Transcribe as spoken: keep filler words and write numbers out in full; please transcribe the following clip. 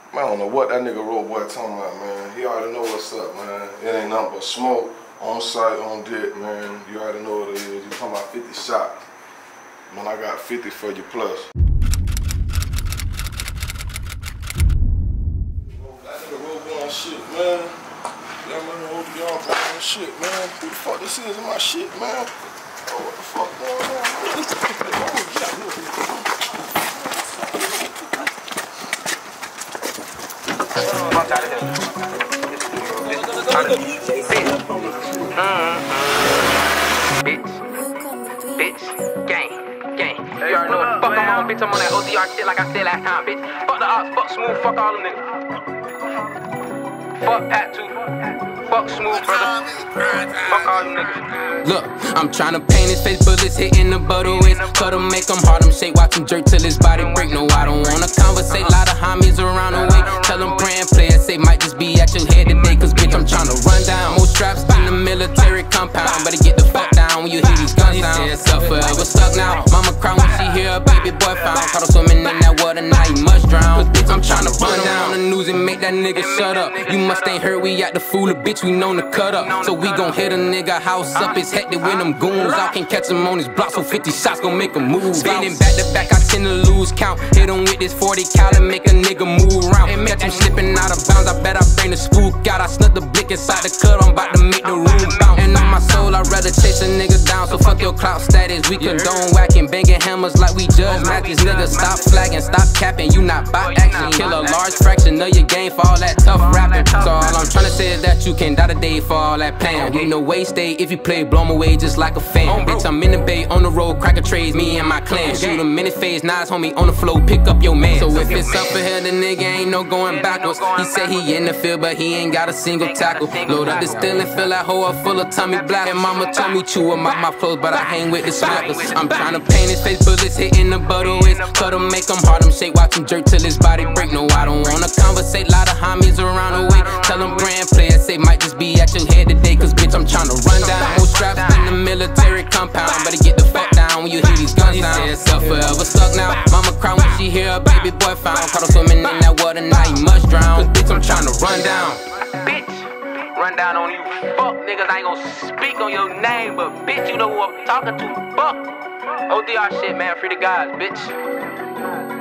Man, I don't know what that nigga Road Boy talking about, man. He already know what's up, man. It ain't nothing but smoke, on site, on dick, man. You already know what it is. You talking about fifty shots. Man, I got fifty for you plus. That nigga Road Boy on shit, man. Yeah, man, O D R on shit, man. Who the fuck this is in my shit, man? Oh, what the fuck going on, Fuck out of here. Bitch. Bitch. Gang. Gang. You already know what the fuck I'm on, bitch. I'm on that O D R shit like I said last time, bitch. Fuck the ops, fuck Smooth, fuck all them niggas. Fuck Pat too. Fuck Smooth, brother. Fuck all them niggas. Look, I'm tryna paint his face, bullets hitting the butterways. Cut him, make him hard, him shake, watch him jerk till his body break. No, I don't wanna conversate, lot of homies around the way. Tell him pray and play it safe, might just be at your head today. Cause bitch, I'm tryna run down. More straps in the military compound. Better get the fuck down when you hear these guns down. He said stuff forever stuck now. Mama cry when she hear a baby boy found. Caught him swimming in that water, now he must drown. Cause bitch, I'm tryna run down the news and make that nigga shut up. You must ain't heard we at the fool, a bitch, we known to cut up. So we gon' hit a nigga house up, his hectic with them goons. I can catch him on his block, so fifty shots gon' make him move. Spinning back to back, I tend to lose count. Hit him with this forty cal and make a nigga move around. And catch him slipping out of bounds, I bet I bring the spook out. I snuck the blick inside the club, I'm about to make the room bounce. And on my soul, I'd rather chase a nigga down. So fuck your clout status, we condone whacking, banging hammers like we judge matches. Nigga, stop flagging, stop capping, you not by action. Kill a large fraction of your game for all that tough rapping. So all I'm tryna say is that you can die today for all that pain. We no way stay if you play, blow 'em away just like a fan. Bitch, I'm in the bay, on the road, cracker trades, me and my clan. Shoot 'em in the face, Nas homie on the floor, pick up your man. So if it's up for here, the nigga ain't no going backwards. He said he in the field, but he ain't got a single tackle. Load up the still and fill that hole up full of tummy black. And mama told me chew him out my clothes, but I hang with the smackers. I'm tryna paint his face, bullets hitting the butterways. Cut him, make him hard, him shake, watch him jerk till his body break. No, I don't wanna conversate, lot of homies around the way. Tell him brand play it safe, might just be at your head today. Cause bitch, I'm tryna run down. More straps in the military compound. Better get the fuck down when you hear these guns down. He said stuff forever stuck now. Mama cry when she hear a baby boy found. Caught him swimming in that water, now he must drown. Cause bitch, I'm tryna run down. Bitch, run down on you. Fuck niggas, I ain't gon' speak on your name, but bitch, you know who I'm talking to. Fuck. O D R shit, man, free the guys, bitch.